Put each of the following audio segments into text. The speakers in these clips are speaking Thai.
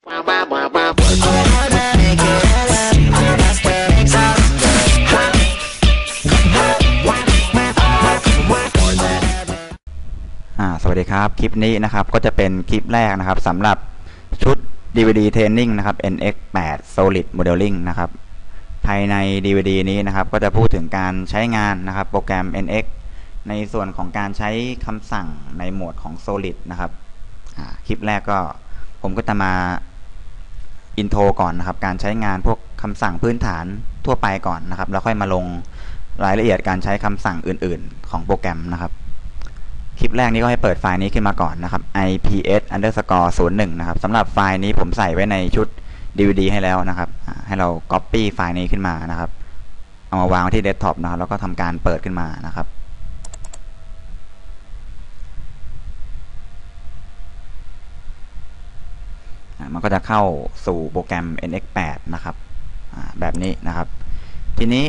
สวัสดีครับคลิปนี้นะครับก็จะเป็นคลิปแรกนะครับสำหรับชุด DVD Training นะครับ NX8 Solid Modeling นะครับภายใน DVD นี้นะครับก็จะพูดถึงการใช้งานนะครับโปรแกรม NX ในส่วนของการใช้คำสั่งในโหมดของ Solid นะครับคลิปแรกก็ผมก็จะมาอินโทรก่อนนะครับการใช้งานพวกคำสั่งพื้นฐานทั่วไปก่อนนะครับแล้วค่อยมาลงรายละเอียดการใช้คำสั่งอื่นๆของโปรแกรมนะครับคลิปแรกนี้ก็ให้เปิดไฟล์นี้ขึ้นมาก่อนนะครับ ips_01 นะครับสำหรับไฟล์นี้ผมใส่ไว้ในชุด DVD ให้แล้วนะครับให้เรา Copy ไฟล์นี้ขึ้นมานะครับเอามาวางที่เดสก์ท็อปนะครับแล้วก็ทำการเปิดขึ้นมานะครับมันก็จะเข้าสู่โปรแกรม NX8 นะครับแบบนี้นะครับทีนี้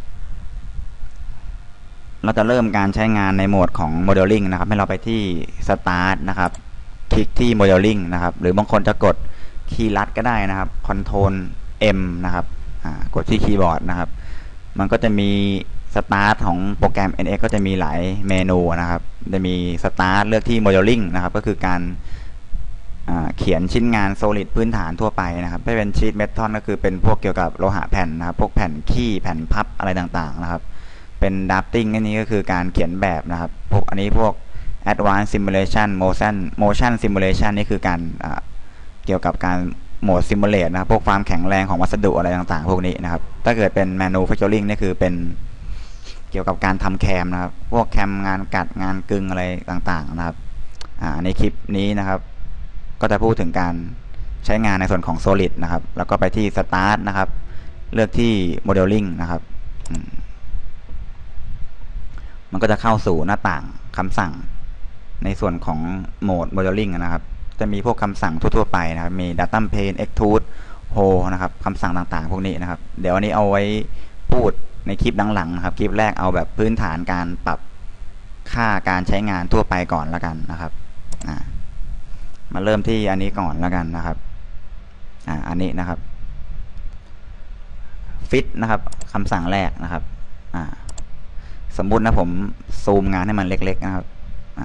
เราจะเริ่มการใช้งานในโหมดของ Modeling นะครับให้เราไปที่ Start นะครับคลิกที่ Modeling นะครับหรือบางคนจะกดคีย์ลัดก็ได้นะครับ Ctrl M นะครับกดที่คีย์บอร์ดนะครับมันก็จะมี Start ของโปรแกรม NX ก็จะมีหลายเมนูนะครับจะมี Start เลือกที่ Modeling นะครับก็คือการเขียนชิ้นงาน Solid พื้นฐานทั่วไปนะครับถ้าเป็น Sheet Metal ก็คือเป็นพวกเกี่ยวกับโลหะแผ่นนะครับพวกแผ่นขี้แผ่นพับอะไรต่างๆนะครับเป็น drafting อันนี้ก็คือการเขียนแบบนะครับพวกอันนี้พวก advanced simulation motion simulation นี่คือการเกี่ยวกับการโหมด simulate นะครับพวกความแข็งแรงของวัสดุอะไรต่างๆพวกนี้นะครับถ้าเกิดเป็น manufacturing นี่คือเป็นเกี่ยวกับการทำแคมนะครับพวกแคมงานกัดงานกึ่งอะไรต่างๆนะครับในคลิปนี้นะครับก็จะพูดถึงการใช้งานในส่วนของ solid นะครับแล้วก็ไปที่ start นะครับเลือกที่ modeling นะครับมันก็จะเข้าสู่หน้าต่างคำสั่งในส่วนของโหมด Modeling นะครับจะมีพวกคำสั่งทั่วๆไปนะครับมี Datum Pane Extrude Hole นะครับคำสั่งต่างๆพวกนี้นะครับเดี๋ยวอันนี้เอาไว้พูดในคลิปหลังๆนะครับคลิปแรกเอาแบบพื้นฐานการปรับค่าการใช้งานทั่วไปก่อนแล้วกันนะครับมาเริ่มที่อันนี้ก่อนแล้วกันนะครับอันนี้นะครับ Fit นะครับคำสั่งแรกนะครับสมมุตินะผมซูมงานให้มันเล็กๆนะครับ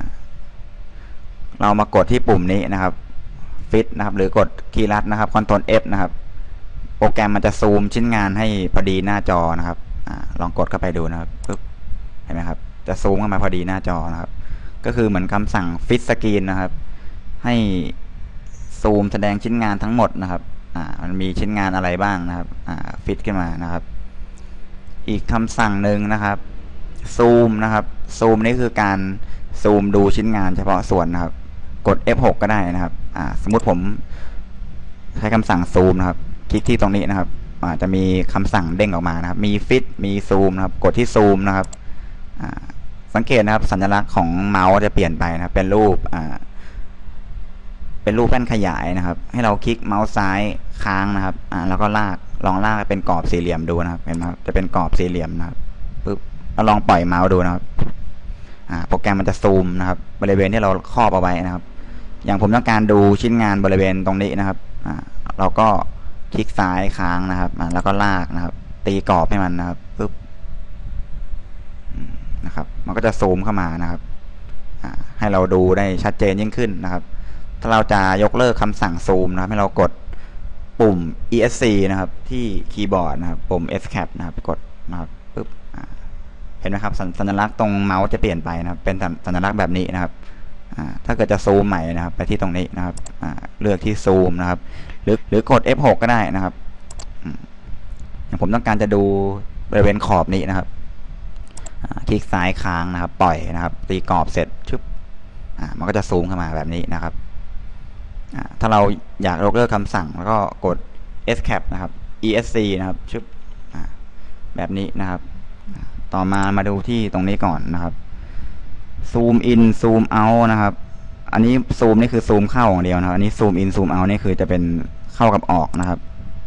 เรามากดที่ปุ่มนี้นะครับ Fit นะครับหรือกดคีย์ลัดนะครับ Ctrl F นะครับโปรแกรมมันจะซูมชิ้นงานให้พอดีหน้าจอนะครับลองกดเข้าไปดูนะครับปึ๊บเห็นไหมครับจะซูมเข้ามาพอดีหน้าจอนะครับก็คือเหมือนคำสั่ง Fit Screen นะครับให้ซูมแสดงชิ้นงานทั้งหมดนะครับมันมีชิ้นงานอะไรบ้างนะครับฟิตขึ้นมานะครับอีกคำสั่งหนึ่งนะครับซูมนะครับซูมนี่คือการซูมดูชิ้นงานเฉพาะส่วนนะครับกด F6 ก็ได้นะครับสมมุติผมใช้คำสั่งซูมนะครับคลิกที่ตรงนี้นะครับจะมีคำสั่งเด้งออกมานะครับมีฟิตมีซูมนะครับกดที่ซูมนะครับสังเกตนะครับสัญลักษณ์ของเมาส์จะเปลี่ยนไปนะครับเป็นรูปแป้นขยายนะครับให้เราคลิกเมาส์ซ้ายค้างนะครับแล้วก็ลองลากเป็นกรอบสี่เหลี่ยมดูนะครับเห็นไหมครับจะเป็นกรอบสี่เหลี่ยมนะครับปึ๊บเราลองปล่อยเมาส์ดูนะครับโปรแกรมมันจะซูมนะครับบริเวณที่เราครอบเอาไว้นะครับอย่างผมต้องการดูชิ้นงานบริเวณตรงนี้นะครับเราก็คลิกซ้ายค้างนะครับแล้วก็ลากนะครับตีกรอบให้มันนะครับปึ๊บนะครับมันก็จะซูมเข้ามานะครับให้เราดูได้ชัดเจนยิ่งขึ้นนะครับถ้าเราจะยกเลิกคำสั่งซูมนะครับให้เรากดปุ่ม ESC นะครับที่คีย์บอร์ดนะครับปุ่ม Escape นะครับกดนะครับปึ๊บเห็นไหมครับสัญลักษณ์ตรงเมาส์จะเปลี่ยนไปนะครับเป็นสัญลักษณ์แบบนี้นะครับถ้าเกิดจะซูมใหม่นะครับไปที่ตรงนี้นะครับเลือกที่ซูมนะครับหรือกด F6 ก็ได้นะครับอย่างผมต้องการจะดูบริเวณขอบนี้นะครับคลิกซ้ายค้างนะครับปล่อยนะครับตีกรอบเสร็จชึบมันก็จะซูมเข้ามาแบบนี้นะครับถ้าเราอยากยกเลิกคำสั่งแล้วก็กด Escape นะครับ ESC นะครับชึบแบบนี้นะครับต่อมาดูที่ตรงนี้ก่อนนะครับซูมอินซูมเอาท์นะครับอันนี้ซูมนี่คือซูมเข้าอย่างเดียวนะครับอันนี้ซูมอินซูมเอาท์นี่คือจะเป็นเข้ากับออกนะครับ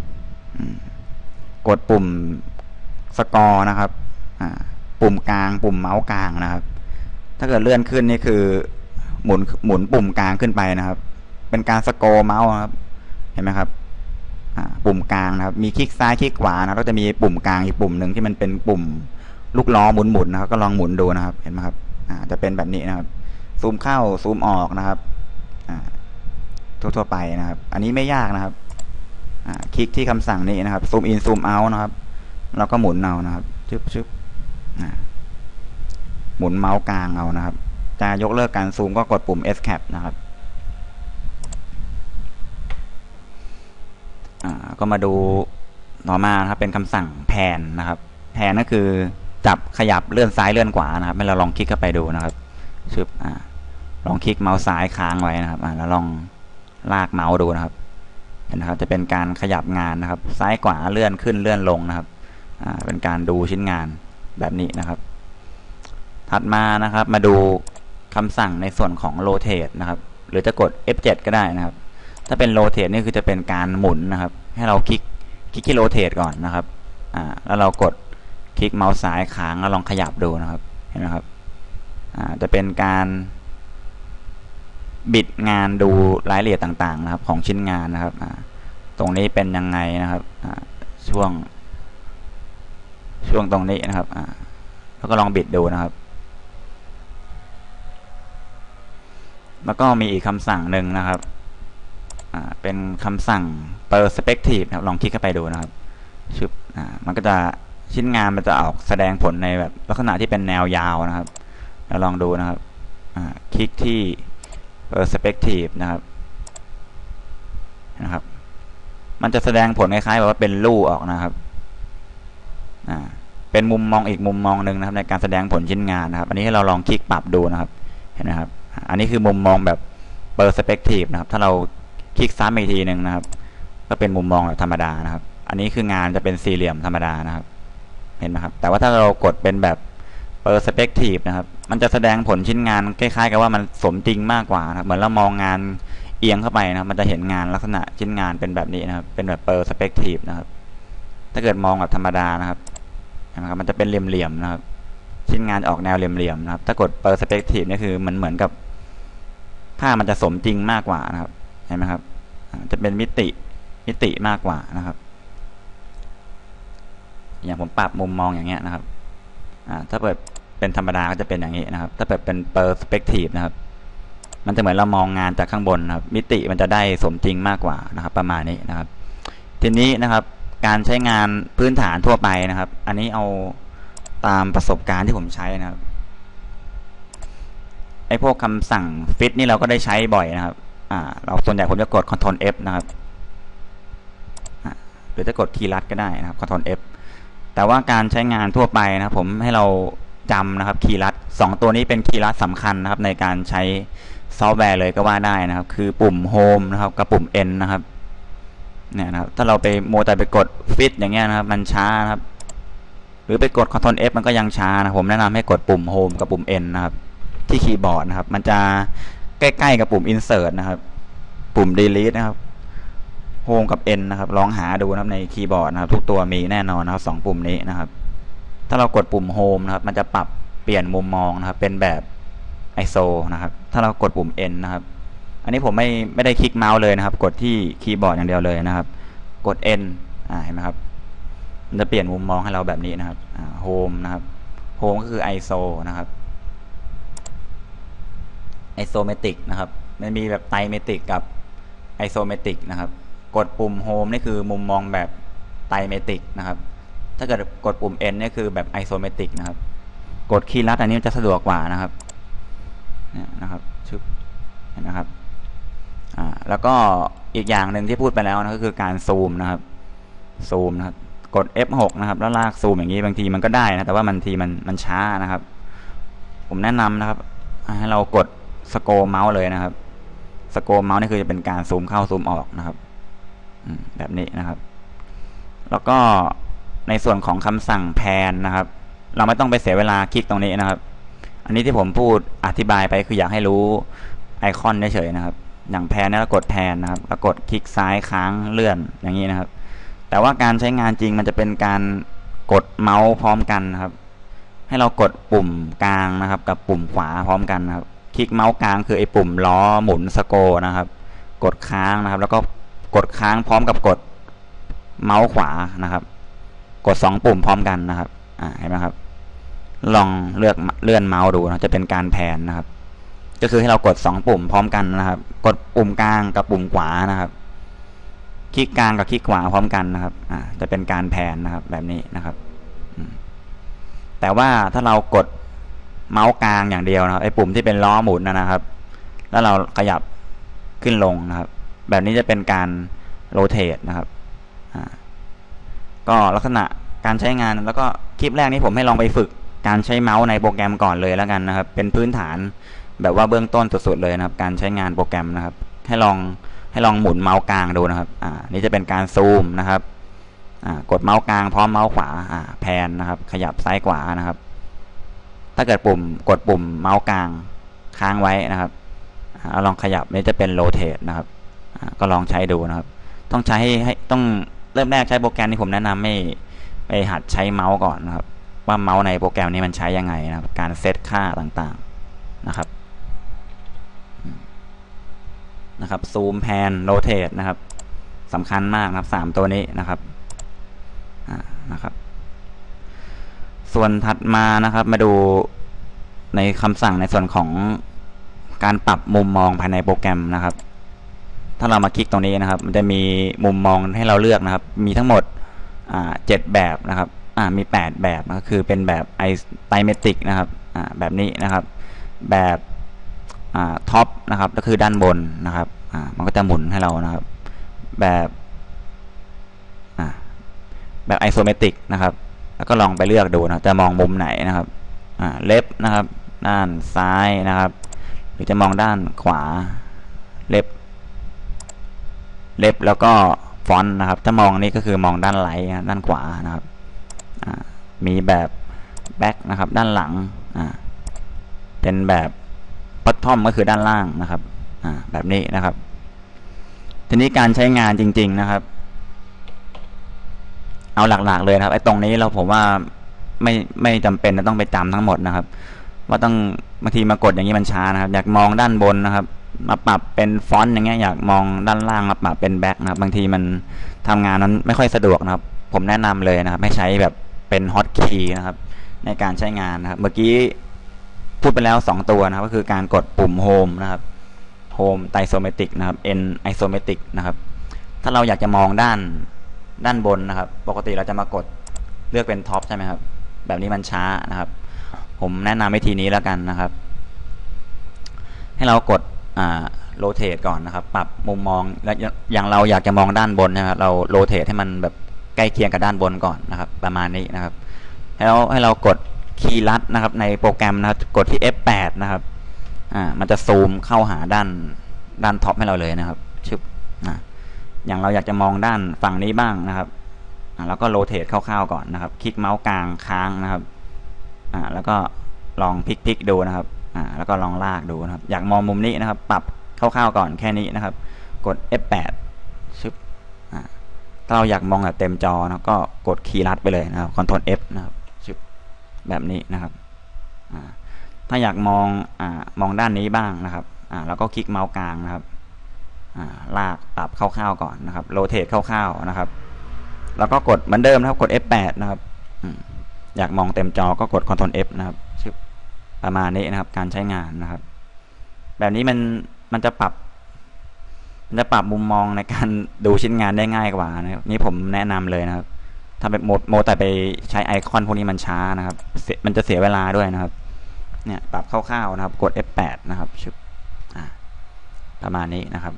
กดปุ่มสกอร์นะครับปุ่มกลางปุ่มเมาส์กลางนะครับถ้าเกิดเลื่อนขึ้นนี่คือหมุนปุ่มกลางขึ้นไปนะครับเป็นการสกอร์เมาส์ครับเห็นไหมครับปุ่มกลางนะครับมีคลิกซ้ายคลิกขวานะก็จะมีปุ่มกลางอีกปุ่มหนึ่งที่มันเป็นปุ่มลูกล้อหมุนๆนะครับก็ลองหมุนดูนะครับเห็นไหมครับจะเป็นแบบนี้นะครับซูมเข้าซูมออกนะครับทั่วๆไปนะครับอันนี้ไม่ยากนะครับคลิกที่คำสั่งนี้นะครับซูมอินซูมเอานะครับแล้วก็หมุนเอานะครับชึบหมุนเมาส์กลางเอานะครับจะยกเลิกการซูมก็กดปุ่ม Escape นะครับก็มาดูต่อมานะครับเป็นคำสั่งแพนนะครับแพนก็คือจับขยับเลื่อนซ้ายเลื่อนขวานะครับให้เราลองคลิกเข้าไปดูนะครับชึบลองคลิกเมาส์ซ้ายค้างไว้นะครับแล้วลองลากเมาส์ดูนะครับเห็นนะครับจะเป็นการขยับงานนะครับซ้ายขวาเลื่อนขึ้นเลื่อนลงนะครับเป็นการดูชิ้นงานแบบนี้นะครับถัดมานะครับมาดูคำสั่งในส่วนของ rotate นะครับหรือจะกด F7 ก็ได้นะครับถ้าเป็น rotate นี่คือจะเป็นการหมุนนะครับให้เราคลิกที่ rotate ก่อนนะครับแล้วเรากดคลิกเมาส์ซ้ายค้างแล้วลองขยับดูนะครับเห็นไหมครับจะเป็นการบิดงานดูรายละเอียดต่างๆนะครับของชิ้นงานนะครับตรงนี้เป็นยังไงนะครับช่วงตรงนี้นะครับแล้วก็ลองบิดดูนะครับแล้วก็มีอีกคำสั่งหนึ่งนะครับเป็นคำสั่ง perspective นะครับลองคลิกเข้าไปดูนะครับมันก็จะชิ้นงานมันจะออกแสดงผลในแบบลักษณะที่เป็นแนวยาวนะครับเราลองดูนะครับคลิกที่ perspective นะครับมันจะแสดงผลคล้ายๆแบบว่าเป็นลู่ออกนะครับเป็นมุมมองอีกมุมมองหนึ่งนะครับในการแสดงผลชิ้นงานนะครับอันนี้ให้เราลองคลิกปรับดูนะครับเห็นไหมครับอันนี้คือมุมมองแบบ perspective นะครับถ้าเราคลิกซ้ำอีกทีหนึ่งนะครับก็เป็นมุมมองแบบธรรมดานะครับอันนี้คืองานจะเป็นสี่เหลี่ยมธรรมดานะครับเห็นไหมครับแต่ว่าถ้าเรากดเป็นแบบ perspective นะครับมันจะแสดงผลชิ้นงานคล้ายๆกับว่ามันสมจริงมากกว่านะครับเหมือนเรามองงานเอียงเข้าไปนะครับมันจะเห็นงานลักษณะชิ้นงานเป็นแบบนี้นะครับเป็นแบบ perspective นะครับถ้าเกิดมองแบบธรรมดานะครับมันจะเป็นเหลี่ยมๆนะครับชิ้นงานออกแนวเหลี่ยมๆนะครับถ้ากด perspective นี่คือมันเหมือนกับภาพมันจะสมจริงมากกว่านะครับเห็นไหมครับจะเป็นมิติมากกว่านะครับอย่างผมปรับมุมมองอย่างเงี้ยนะครับถ้าเปิดเป็นธรรมดาก็จะเป็นอย่างนี้นะครับถ้าเปิดเป็น perspective นะครับมันจะเหมือนเรามองงานจากข้างบนนะครับมิติมันจะได้สมจริงมากกว่านะครับประมาณนี้นะครับทีนี้นะครับการใช้งานพื้นฐานทั่วไปนะครับอันนี้เอาตามประสบการณ์ที่ผมใช้นะครับไอ้พวกคำสั่ง fit นี่เราก็ได้ใช้บ่อยนะครับเราส่วนใหญ่ผมจะกด Ctrl F นะครับหรือจะกดคีย์ลัดก็ได้นะครับ Ctrl F แต่ว่าการใช้งานทั่วไปนะครับผมให้เราจำนะครับคีย์ลัด2ตัวนี้เป็นคีย์ลัดสำคัญนะครับในการใช้ซอฟต์แวร์เลยก็ว่าได้นะครับคือปุ่ม Home นะครับกับปุ่ม N นะครับเนี่ยนะครับถ้าเราไปโมแต่ไปกด Fit อย่างเงี้ยนะครับมันช้านะครับหรือไปกด Ctrl F มันก็ยังช้านะผมแนะนำให้กดปุ่ม Home กับปุ่ม N นะครับที่คีย์บอร์ดนะครับมันจะใกล้ๆกับปุ่ม Insert นะครับปุ่ม Delete นะครับ Home กับ N นะครับลองหาดูนะครับในคีย์บอร์ดนะครับทุกตัวมีแน่นอนนะครับ2ปุ่มนี้นะครับถ้าเรากดปุ่ม Home นะครับมันจะปรับเปลี่ยนมุมมองนะครับเป็นแบบ ISO นะครับถ้าเรากดปุ่ม N นะครับอันนี้ผมไม่ได้คลิกเมาส์เลยนะครับกดที่คีย์บอร์ดอย่างเดียวเลยนะครับกด N เห็นไหมครับมันจะเปลี่ยนมุมมองให้เราแบบนี้นะครับHome นะครับ Home ก็คือ ISO นะครับ Isometric นะครับมันมีแบบไตรเมตริกกับ Isometric นะครับกดปุ่ม Home นี่คือมุมมองแบบไตรเมตริกนะครับถ้าเกิดกดปุ่ม N นี่คือแบบ Isometric นะครับกดคีย์ลัดอันนี้จะสะดวกกว่านะครับเนี่ยนะครับชึบเห็นนะครับแล้วก็อีกอย่างหนึ่งที่พูดไปแล้วนะก็คือการซูมนะครับซูมนะครับกด F6 นะครับแล้วลากซูมอย่างนี้บางทีมันก็ได้นะแต่ว่าบางทีมันช้านะครับผมแนะนำนะครับให้เรากดสโครลเมาส์เลยนะครับสโครลเมาส์นี่คือจะเป็นการซูมเข้าซูมออกนะครับแบบนี้นะครับแล้วก็ในส่วนของคำสั่งแพนนะครับเราไม่ต้องไปเสียเวลาคลิกตรงนี้นะครับอันนี้ที่ผมพูดอธิบายไปคืออยากให้รู้ไอคอนเฉยๆนะครับอย่างแพนนี่เรากดแพนนะครับแล้วกดคลิกซ้ายค้างเลื่อนอย่างนี้นะครับแต่ว่าการใช้งานจริงมันจะเป็นการกดเมาส์พร้อมกันนะครับให้เรากดปุ่มกลางนะครับกับปุ่มขวาพร้อมกันนะครับคลิกเมาส์กลางคือไอ้ปุ่มล้อหมุนสโครนะครับกดค้างนะครับแล้วก็กดค้างพร้อมกับกดเมาส์ขวานะครับกด2ปุ่มพร้อมกันนะครับเห็นไหมครับลองเลื่อนเมาส์ดูนะจะเป็นการแพนนะครับก็คือให้เรากด2ปุ่มพร้อมกันนะครับกดปุ่มกลางกับปุ่มขวานะครับคลิกกลางกับคลิกขวาพร้อมกันนะครับจะเป็นการแพนนะครับแบบนี้นะครับแต่ว่าถ้าเรากดเมาส์กลางอย่างเดียวนะครับไอ้ปุ่มที่เป็นล้อหมุนนะครับแล้วเราขยับขึ้นลงนะครับแบบนี้จะเป็นการโรเตทนะครับก็ลักษณะการใช้งานแล้วก็คลิปแรกนี้ผมให้ลองไปฝึกการใช้เมาส์ในโปรแกรมก่อนเลยแล้วกันนะครับเป็นพื้นฐานแบบว่าเบื้องต้นสุดๆเลยนะครับการใช้งานโปรแกรมนะครับให้ลองหมุนเมาส์กลางดูนะครับนี่จะเป็นการซูมนะครับกดเมาส์กลางพร้อมเมาส์ขวาแพนนะครับขยับซ้ายขวานะครับถ้าเกิดกดปุ่มเมาส์กลางค้างไว้นะครับลองขยับนี่จะเป็นโรเตทนะครับก็ลองใช้ดูนะครับต้องใช้ให้ต้องเริ่มแรกใช้โปรแกรมที่ผมแนะนำไม่ไปหัดใช้เมาส์ก่อนนะครับว่าเมาส์ในโปรแกรมนี้มันใช้ยังไงนะครับการเซตค่าต่างๆนะครับซูมแพนโรเตทนะครับสำคัญมากนะครับ3ตัวนี้นะครับส่วนถัดมานะครับมาดูในคำสั่งในส่วนของการปรับมุมมองภายในโปรแกรมนะครับถ้าเรามาคลิกตรงนี้นะครับมันจะมีมุมมองให้เราเลือกนะครับมีทั้งหมด7แบบนะครับมี8แบบก็คือเป็นแบบไอเมตริกนะครับแบบนี้นะครับแบบท็อปนะครับก็คือด้านบนนะครับมันก็จะหมุนให้เรานะครับแบบไอโซเมตริกนะครับแล้วก็ลองไปเลือกดูนะจะมองมุมไหนนะครับเลฟนะครับด้านซ้ายนะครับหรือจะมองด้านขวาเลฟแล้วก็ฟอนต์นะครับถ้ามองนี้ก็คือมองด้านไหลด้านขวานะครับมีแบบแบ็คนะครับด้านหลังเป็นแบบพัดท่อมก็คือด้านล่างนะครับแบบนี้นะครับทีนี้การใช้งานจริงๆนะครับเอาหลักๆเลยนะครับไอ้ตรงนี้ผมว่าไม่จำเป็นต้องไปจำทั้งหมดนะครับว่าต้องบางทีมากดอย่างนี้มันช้านะครับอยากมองด้านบนนะครับมาปรับเป็นฟอนต์อย่างเงี้ยอยากมองด้านล่างมาปรับเป็นแบ็คนะครับบางทีมันทำงานนั้นไม่ค่อยสะดวกนะครับผมแนะนำเลยนะครับให้ใช้แบบเป็นฮอตคีย์นะครับในการใช้งานนะครับเมื่อกี้พูดไปแล้ว2ตัวนะครับก็คือการกดปุ่มโฮมนะครับโฮมไอโซเมตริกนะครับ N ไอโซเมตริกนะครับถ้าเราอยากจะมองด้านบนนะครับปกติเราจะมากดเลือกเป็นท็อปใช่ไหมครับแบบนี้มันช้านะครับผมแนะนำวิธีนี้แล้วกันนะครับให้เรากดโรเตทก่อนนะครับปรับมุมมองและอย่างเราอยากจะมองด้านบนนะครับเราโรเตทให้มันแบบใกล้เคียงกับด้านบนก่อนนะครับประมาณนี้นะครับให้เรากดคีย์ลัดนะครับในโปรแกรมนะครับกดที่ F8 นะครับมันจะซูมเข้าหาด้านท็อปให้เราเลยนะครับอย่างเราอยากจะมองด้านฝั่งนี้บ้างนะครับแล้วก็โรเตทคร่าวๆก่อนนะครับคลิกเมาส์กลางค้างนะครับแล้วก็ลองพลิกดูนะครับแล้วก็ลองลากดูนะครับอยากมองมุมนี้นะครับปรับคร่าวๆก่อนแค่นี้นะครับกด F8 ชึบถ้าเราอยากมองแบบเต็มจอนะก็กดคีย์ลัดไปเลยนะครับ Ctrl F นะครับชึบแบบนี้นะครับถ้าอยากมองด้านนี้บ้างนะครับแล้วก็คลิกเมาส์กลางนะครับลากปรับคร่าวๆก่อนนะครับโรเตทคร่าวๆนะครับแล้วก็กดเหมือนเดิมนะครับกด F8 นะครับอยากมองเต็มจอก็กด Ctrl F นะครับประมาณนี้นะครับการใช้งานนะครับแบบนี้มันจะปรับมุมมองในการดูชิ้นงานได้ง่ายกว่านะครับนี่ผมแนะนำเลยนะครับถ้าเป็นโมแต่ไปใช้ไอคอนพวกนี้มันช้านะครับมันจะเสียเวลาด้วยนะครับเนี่ยปรับคร่าวๆนะครับกด F8 นะครับประมาณนี้นะครับ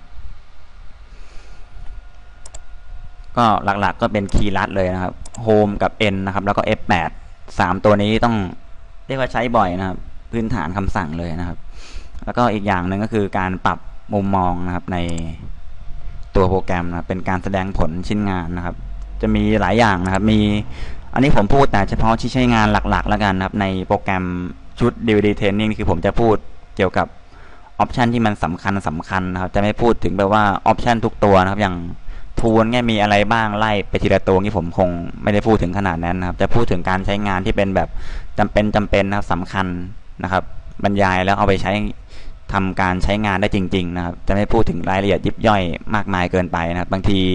ก็หลักๆก็เป็นคีย์ลัดเลยนะครับ Home กับ N นะครับแล้วก็ F8 3ตัวนี้ต้องเรียกว่าใช้บ่อยนะครับพื้นฐานคำสั่งเลยนะครับแล้วก็อีกอย่างหนึ่งก็คือการปรับมุมมองนะครับในตัวโปรแกรมนะครับเป็นการแสดงผลชิ้นงานนะครับจะมีหลายอย่างนะครับมีอันนี้ผมพูดแต่เฉพาะที่ใช้งานหลักๆแล้วกันนะครับในโปรแกรมชุด DVD Training คือผมจะพูดเกี่ยวกับออปชันที่มันสำคัญนะครับจะไม่พูดถึงแบบว่าออปชันทุกตัวนะครับอย่างทูลเนี่ยมีอะไรบ้างไล่ไปทีละตัวนี่ผมคงไม่ได้พูดถึงขนาดนั้นนะครับจะพูดถึงการใช้งานที่เป็นแบบจำเป็นนะครับสำคัญนะครับบรรยายแล้วเอาไปใช้ทำการใช้งานได้จริงๆนะครับจะไม่พูดถึงรายละเอียดยิบย่อยมากมายเกินไปนะครับบางที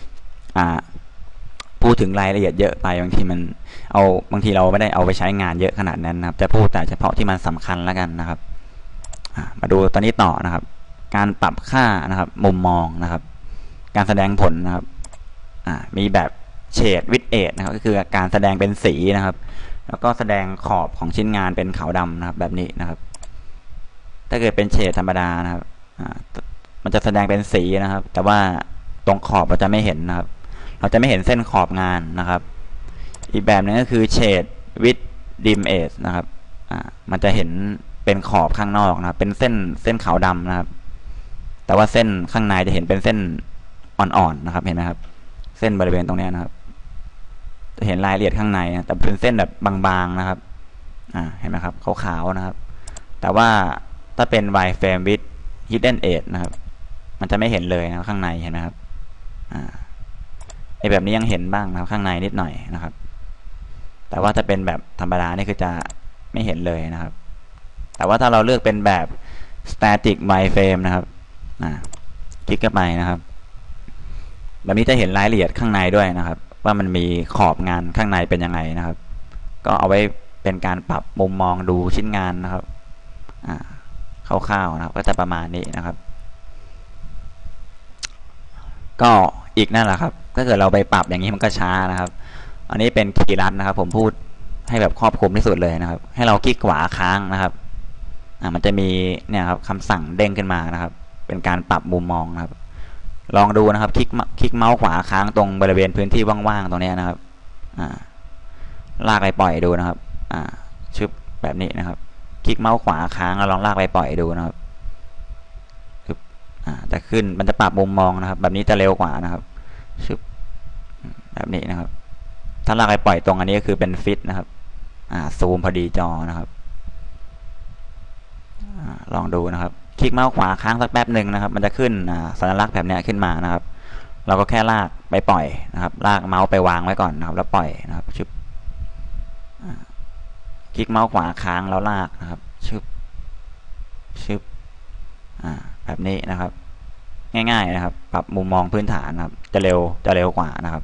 พูดถึงรายละเอียดเยอะไปบางทีเราไม่ได้เอาไปใช้งานเยอะขนาดนั้นนะครับจะพูดแต่เฉพาะที่มันสำคัญแล้วกันนะครับมาดูตอนนี้ต่อนะครับการปรับค่านะครับมุมมองนะครับการแสดงผลนะครับมีแบบเฉดวิดเอทนะครับก็คือการแสดงเป็นสีนะครับแล้วก็แสดงขอบของชิ้นงานเป็นขาวดำนะครับแบบนี้นะครับถ้าเกิดเป็นเฉดธรรมดานะครับมันจะแสดงเป็นสีนะครับแต่ว่าตรงขอบเราจะไม่เห็นนะครับเราจะไม่เห็นเส้นขอบงานนะครับอีกแบบนึงก็คือเฉดวิดดิมเอทนะครับมันจะเห็นเป็นขอบข้างนอกนะครับเป็นเส้นขาวดำนะครับแต่ว่าเส้นข้างในจะเห็นเป็นเส้นอ่อนๆนะครับเห็นไหมครับเส้นบริเวณตรงนี้นะครับจะเห็นรายละเอียดข้างในนะแต่เป็นเส้นแบบบางๆนะครับเห็นไหมครับขาวๆนะครับแต่ว่าถ้าเป็น wireframe with hidden edge นะครับมันจะไม่เห็นเลยนะข้างในเห็นไหมครับไอ้แบบนี้ยังเห็นบ้างนะครับข้างในนิดหน่อยนะครับแต่ว่าถ้าเป็นแบบธรรมดานี่คือจะไม่เห็นเลยนะครับแต่ว่าถ้าเราเลือกเป็นแบบ static wireframe นะครับคลิกเข้าไปนะครับแบบนี้จะเห็นรายละเอียดข้างในด้วยนะครับว่ามันมีขอบงานข้างในเป็นยังไงนะครับก็เอาไว้เป็นการปรับมุมมองดูชิ้นงานนะครับคร่าวๆนะครับก็จะประมาณนี้นะครับก็อีกนั่นแหละครับถ้าเกิดเราไปปรับอย่างนี้มันก็ช้านะครับอันนี้เป็นคีย์ลัดนะครับผมพูดให้แบบครอบคลุมที่สุดเลยนะครับให้เราคลิกขวาค้างนะครับมันจะมีเนี่ยครับคำสั่งเด้งขึ้นมานะครับเป็นการปรับมุมมองนะครับลองดูนะครับคลิกเมาส์ขวาค้างตรงบริเวณพื้นที่ว่างๆตรงนี้นะครับลากไปปล่อยดูนะครับชึบแบบนี้นะครับคลิกเมาส์ขวาค้างแล้วลองลากไปปล่อยดูนะครับจะขึ้นมันจะปรับมุมมองนะครับแบบนี้จะเร็วกว่านะครับชึบแบบนี้นะครับถ้าลากไปปล่อยตรงอันนี้ก็คือเป็นฟิตนะครับซูมพอดีจอนะครับลองดูนะครับคลิกเมาส์ขวาค้างสักแป๊บหนึ่งนะครับมันจะขึ้นสัญลักษณ์แบบนี้ขึ้นมานะครับเราก็แค่ลากไปปล่อยนะครับลากเมาส์ไปวางไว้ก่อนนะครับแล้วปล่อยนะครับชึบคลิกเมาส์ขวาค้างแล้วลากนะครับชึบแบบนี้นะครับง่ายๆนะครับปรับมุมมองพื้นฐานนะครับจะเร็วกว่านะครับ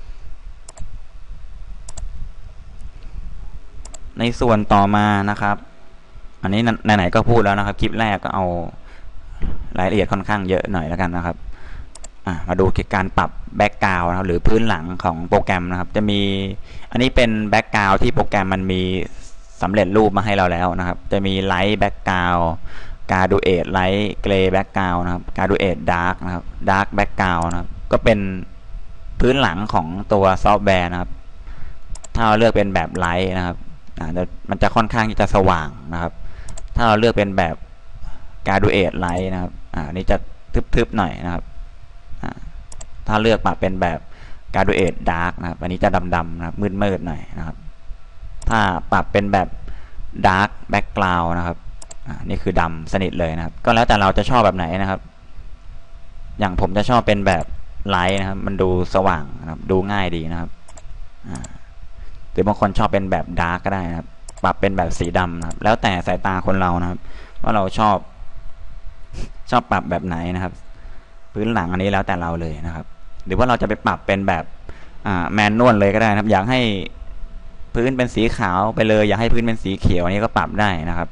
ในส่วนต่อมานะครับอันนี้ไหนๆก็พูดแล้วนะครับคลิปแรกก็เอารายละเอียดค่อนข้างเยอะหน่อยแล้วกันนะครับมาดูการปรับแบ็กกราวด์นะครับหรือพื้นหลังของโปรแกรมนะครับจะมีอันนี้เป็นแบ็กกราวด์ที่โปรแกรมมันมีสำเร็จรูปมาให้เราแล้วนะครับจะมีไลท์แบ็กกราวด์การดูเอทไลท์เกรย์แบ็กกราวด์นะครับการดูเอทดาร์กนะครับดาร์กแบ็กกราวด์นะครับก็เป็นพื้นหลังของตัวซอฟต์แวร์นะครับถ้าเราเลือกเป็นแบบไลท์นะครับมันจะค่อนข้างที่จะสว่างนะครับถ้าเราเลือกเป็นแบบการดูเอทไลท์นะครับนี่จะทึบๆหน่อยนะครับถ้าเลือกปรับเป็นแบบการดูเอทดาร์กนะครับอันนี้จะดำๆนะครับมืดๆหน่อยนะครับถ้าปรับเป็นแบบดาร์กแบ็กกราวด์นะครับนี่คือดำสนิทเลยนะครับก็แล้วแต่เราจะชอบแบบไหนนะครับอย่างผมจะชอบเป็นแบบไลท์นะครับมันดูสว่างนะครับดูง่ายดีนะครับหรือบางคนชอบเป็นแบบดาร์กก็ได้นะครับปรับเป็นแบบสีดำนะครับแล้วแต่สายตาคนเรานะครับว่าเราชอบปรับแบบไหนนะครับพื้นหลังอันนี้แล้วแต่เราเลยนะครับหรือว่าเราจะไปปรับเป็นแบบแมนนวลเลยก็ได้นะครับอยากให้พื้นเป็นสีขาวไปเลยอยากให้พื้นเป็นสีเขียวอันนี้ก็ปรับได้นะครับ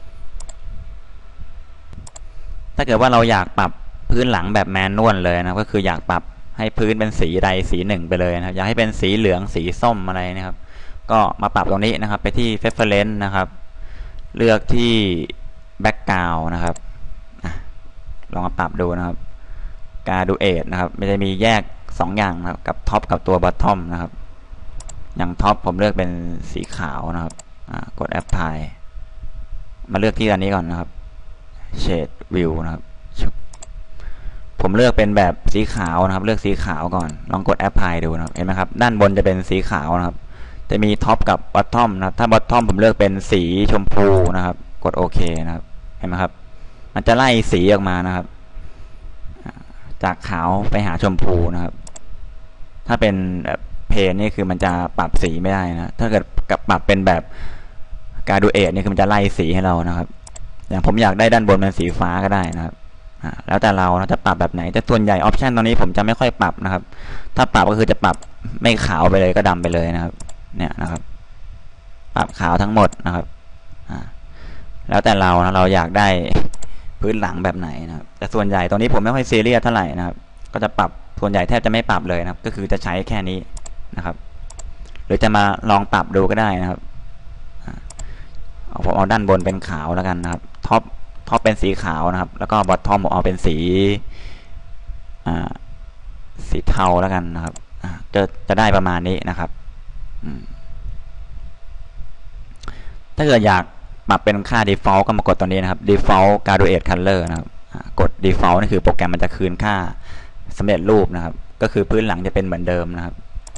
ถ้าเกิดว่าเราอยากปรับพื้นหลังแบบแมนนวลเลยนะก็คืออยากปรับให้พื้นเป็นสีใดสีหนึ่งไปเลยนะครับอยากให้เป็นสีเหลืองสีส้มอะไรนะครับก็มาปรับตรงนี้นะครับไปที่ Preference นะครับเลือกที่ Background นะครับลองมาปรับดูนะครับการดูเอทนะครับมันจะมีแยก2อย่างนะครับกับท็อปกับตัว Bottom นะครับอย่างท็อปผมเลือกเป็นสีขาวนะครับกด Apply มาเลือกที่อันนี้ก่อนนะครับ Shade View นะครับผมเลือกเป็นแบบสีขาวนะครับเลือกสีขาวก่อนลองกด Apply ดูนะครับเห็นไหมครับด้านบนจะเป็นสีขาวนะครับจะมีท็อปกับบอททอมนะครับถ้าบอททอมผมเลือกเป็นสีชมพูนะครับกดโอเคนะครับเห็นไหมครับมันจะไล่สีออกมานะครับจากขาวไปหาชมพูนะครับถ้าเป็นแบบเพนนี่คือมันจะปรับสีไม่ได้นะถ้าเกิดปรับเป็นแบบการดูเอทนี่คือมันจะไล่สีให้เรานะครับอย่างผมอยากได้ด้านบนเป็นสีฟ้าก็ได้นะครับแล้วแต่เราจะปรับแบบไหนแต่ส่วนใหญ่ออปชันตอนนี้ผมจะไม่ค่อยปรับนะครับถ้าปรับก็คือจะปรับไม่ขาวไปเลยก็ดำไปเลยนะครับเนี่ยนะครับปรับขาวทั้งหมดนะครับแล้วแต่เรานะเราอยากได้พื้นหลังแบบไหนนะครับแต่ส่วนใหญ่ตรงนี้ผมไม่ค่อยซีเรียสเท่าไหร่นะครับก็จะปรับส่วนใหญ่แทบจะไม่ปรับเลยนะครับก็คือจะใช้แค่นี้นะครับหรือจะมาลองปรับดูก็ได้นะครับผมเอาด้านบนเป็นขาวแล้วกันนะครับท็อปเป็นสีขาวนะครับแล้วก็บอททอมผมเอาเป็นสีเทาแล้วกันนะครับจะได้ประมาณนี้นะครับถ้าเกิดอยากปรับเป็นค่า default ก็มากดตัวนี้นะครับ default graduate color นะครับกด default นี่คือโปรแกรมมันจะคืนค่าสำเร็จรูปนะครับก็คือพื้นหลังจะเป็นเหมือนเดิมนะครับ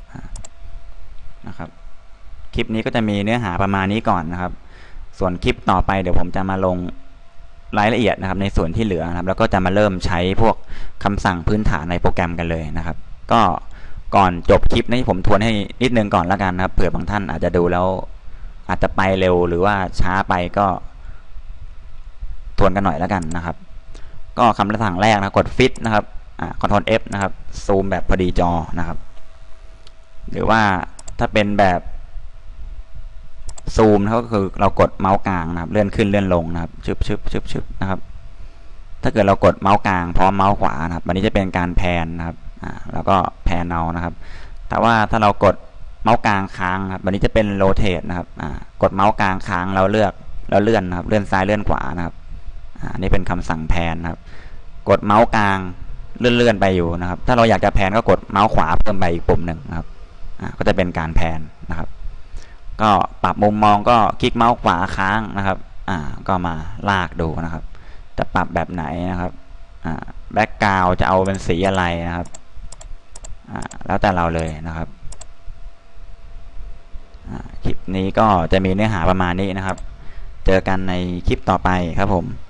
คลิปนี้ก็จะมีเนื้อหาประมาณนี้ก่อนนะครับส่วนคลิปต่อไปเดี๋ยวผมจะมาลงรายละเอียดนะครับในส่วนที่เหลือนะครับแล้วก็จะมาเริ่มใช้พวกคำสั่งพื้นฐานในโปรแกรมกันเลยนะครับก็ก่อนจบคลิปนี้ผมทวนให้นิดนึงก่อนแล้วกันนะครับเผื่อบางท่านอาจจะดูแล้วอาจจะไปเร็วหรือว่าช้าไปก็ทวนกันหน่อยแล้วกันนะครับก็คำสั่งแรกนะกด Fit นะครับCtrl F นะครับซูมแบบพอดีจอนะครับหรือว่าถ้าเป็นแบบซูมก็คือเรากดเมาส์กลางนะครับเลื่อนขึ้นเลื่อนลงนะครับชึบนะครับถ้าเกิดเรากดเมาส์กลางพร้อมเมาส์ขวานะครับวันนี้จะเป็นการแพนนะครับแล้วก็แพนเอานะครับแต่ว่าถ้าเรากดเมาส์กลางค้างครับวันนี้จะเป็นโรเตทนะครับกดเมาส์กลางค้างเราเลือกแล้วเลื่อนนะครับเลื่อนซ้ายเลื่อนขวานะครับอันนี้เป็นคำสั่งแพนนะครับกดเมาส์กลางเลื่อนไปอยู่นะครับถ้าเราอยากจะแพนก็กดเมาส์ขวาเพิ่มไปอีกปุ่มหนึ่งนะครับก็จะเป็นการแพนนะครับก็ปรับมุมมองก็คลิกเมาส์ขวาค้างนะครับก็มาลากดูนะครับจะปรับแบบไหนนะครับแบ็กกราวด์จะเอาเป็นสีอะไรนะครับแล้วแต่เราเลยนะครับคลิปนี้ก็จะมีเนื้อหาประมาณนี้นะครับเจอกันในคลิปต่อไปครับผม